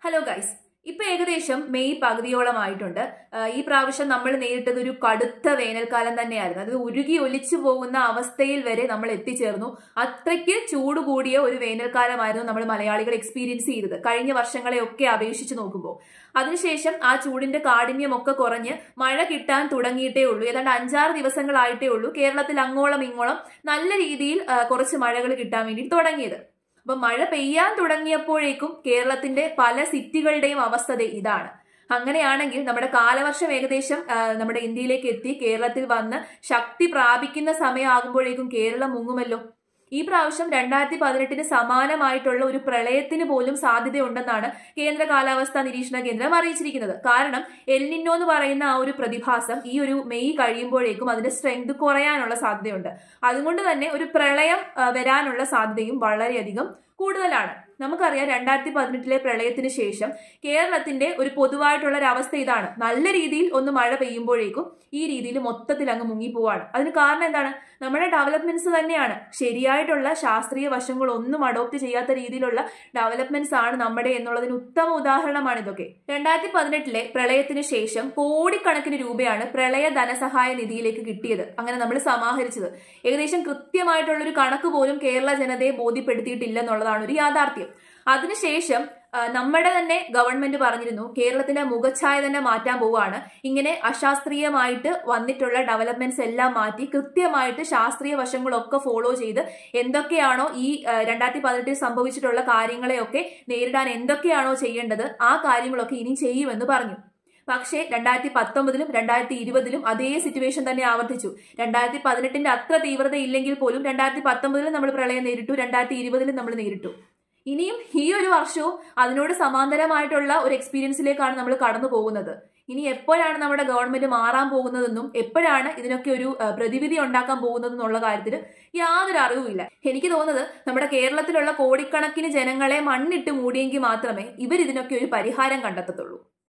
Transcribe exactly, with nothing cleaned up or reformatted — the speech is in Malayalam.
ഹലോ ഗൈസ്, ഇപ്പൊ ഏകദേശം മെയ് പകുതിയോളമായിട്ടുണ്ട്. ഈ പ്രാവശ്യം നമ്മൾ നേരിട്ടത് ഒരു കടുത്ത വേനൽക്കാലം തന്നെയായിരുന്നു. അത് ഉരുകി ഒലിച്ചു പോകുന്ന അവസ്ഥയിൽ വരെ നമ്മൾ എത്തിച്ചേർന്നു. അത്രയ്ക്ക് ചൂട് കൂടിയ ഒരു വേനൽക്കാലമായിരുന്നു നമ്മൾ മലയാളികൾ എക്സ്പീരിയൻസ് ചെയ്തത് കഴിഞ്ഞ വർഷങ്ങളെയൊക്കെ അപേക്ഷിച്ച് നോക്കുമ്പോൾ. അതിനുശേഷം ആ ചൂടിന്റെ കാഠിന്യമൊക്കെ കുറഞ്ഞ് മഴ കിട്ടാൻ തുടങ്ങിയിട്ടേ ഉള്ളൂ. ഏതാണ്ട് അഞ്ചാറ് ദിവസങ്ങളായിട്ടേ ഉള്ളൂ കേരളത്തിൽ അങ്ങോളം ഇങ്ങോളം നല്ല രീതിയിൽ കുറച്ച് മഴകൾ കിട്ടാൻ വേണ്ടി തുടങ്ങിയത്. അപ്പൊ മഴ പെയ്യാൻ തുടങ്ങിയപ്പോഴേക്കും കേരളത്തിന്റെ പല സിറ്റികളുടെയും അവസ്ഥ ഇതാണ്. അങ്ങനെയാണെങ്കിൽ നമ്മുടെ കാലവർഷം ഏകദേശം നമ്മുടെ ഇന്ത്യയിലേക്ക് എത്തി കേരളത്തിൽ വന്ന് ശക്തി പ്രാപിക്കുന്ന സമയമാകുമ്പോഴേക്കും കേരളം മുങ്ങുമല്ലോ. ഈ പ്രാവശ്യം രണ്ടായിരത്തി പതിനെട്ടിന് സമാനമായിട്ടുള്ള ഒരു പ്രളയത്തിന് പോലും സാധ്യതയുണ്ടെന്നാണ് കേന്ദ്ര കാലാവസ്ഥാ നിരീക്ഷണ കേന്ദ്രം അറിയിച്ചിരിക്കുന്നത്. കാരണം എൽ നിന്നോ എന്ന് പറയുന്ന ആ ഒരു പ്രതിഭാസം ഈ ഒരു മെയ് കഴിയുമ്പോഴേക്കും അതിന്റെ സ്ട്രെങ്ത് കുറയാനുള്ള സാധ്യതയുണ്ട്. അതുകൊണ്ട് തന്നെ ഒരു പ്രളയം വരാനുള്ള സാധ്യതയും വളരെയധികം കൂടുതലാണ്. നമുക്കറിയാം, രണ്ടായിരത്തി പതിനെട്ടിലെ പ്രളയത്തിന് ശേഷം കേരളത്തിന്റെ ഒരു പൊതുവായിട്ടുള്ള ഒരു അവസ്ഥ ഇതാണ്. നല്ല രീതിയിൽ ഒന്ന് മഴ പെയ്യുമ്പോഴേക്കും ഈ രീതിയിൽ മൊത്തത്തിൽ അങ്ങ് മുങ്ങിപ്പോവാണ്. അതിന് കാരണം എന്താണ്? നമ്മുടെ ഡെവലപ്മെന്റ്സ് തന്നെയാണ്. ശരിയായിട്ടുള്ള ശാസ്ത്രീയ വശങ്ങളൊന്നും അഡോപ്റ്റ് ചെയ്യാത്ത രീതിയിലുള്ള ഡെവലപ്മെന്റ്സ് ആണ് നമ്മുടെ എന്നുള്ളതിന് ഉത്തമ ഉദാഹരണമാണ് ഇതൊക്കെ. രണ്ടായിരത്തി പതിനെട്ടിലെ പ്രളയത്തിന് ശേഷം കോടിക്കണക്കിന് രൂപയാണ് പ്രളയ ധനസഹായ നിധിയിലേക്ക് കിട്ടിയത്. അങ്ങനെ നമ്മൾ സമാഹരിച്ചത് ഏകദേശം കൃത്യമായിട്ടുള്ള ഒരു കണക്ക് പോലും കേരള ജനതയെ ബോധ്യപ്പെടുത്തിയിട്ടില്ല എന്നുള്ളതാണ് ഒരു യാഥാർത്ഥ്യം. അതിനുശേഷം നമ്മുടെ തന്നെ ഗവൺമെന്റ് പറഞ്ഞിരുന്നു കേരളത്തിന്റെ മുഖച്ഛായ തന്നെ മാറ്റാൻ പോവുകയാണ്. ഇങ്ങനെ അശാസ്ത്രീയമായിട്ട് വന്നിട്ടുള്ള ഡെവലപ്മെന്റ്സ് എല്ലാം മാറ്റി കൃത്യമായിട്ട് ശാസ്ത്രീയ വശങ്ങളൊക്കെ ഫോളോ ചെയ്ത് എന്തൊക്കെയാണോ ഈ രണ്ടായിരത്തി പതിനെട്ടിൽ സംഭവിച്ചിട്ടുള്ള കാര്യങ്ങളെയൊക്കെ നേരിടാൻ എന്തൊക്കെയാണോ ചെയ്യേണ്ടത് ആ കാര്യങ്ങളൊക്കെ ഇനി ചെയ്യുമെന്ന് പറഞ്ഞു. പക്ഷേ രണ്ടായിരത്തി പത്തൊമ്പതിലും രണ്ടായിരത്തി ഇരുപതിലും അതേ സിറ്റുവേഷൻ തന്നെ ആവർത്തിച്ചു. രണ്ടായിരത്തി പതിനെട്ടിന്റെ അത്ര തീവ്രത ഇല്ലെങ്കിൽ പോലും രണ്ടായിരത്തി പത്തൊമ്പതിലും നമ്മൾ പ്രളയം നേരിട്ടു, രണ്ടായിരത്തി ഇരുപതിലും നമ്മൾ നേരിട്ടു. ഇനിയും ഈ ഒരു വർഷവും അതിനോട് സമാന്തരമായിട്ടുള്ള ഒരു എക്സ്പീരിയൻസിലേക്കാണ് നമ്മൾ കടന്നു പോകുന്നത്. ഇനി എപ്പോഴാണ് നമ്മുടെ ഗവൺമെന്റ് മാറാൻ പോകുന്നതെന്നും എപ്പോഴാണ് ഇതിനൊക്കെ ഒരു പ്രതിവിധി ഉണ്ടാക്കാൻ പോകുന്നതെന്നുള്ള കാര്യത്തിൽ യാതൊരു അറിവുമില്ല. എനിക്ക് തോന്നുന്നത് നമ്മുടെ കേരളത്തിലുള്ള കോടിക്കണക്കിന് ജനങ്ങളെ മണ്ണിട്ട് മൂടിയെങ്കിൽ മാത്രമേ ഇവർ ഇതിനൊക്കെ ഒരു പരിഹാരം കണ്ടെത്തത്തുള്ളൂ.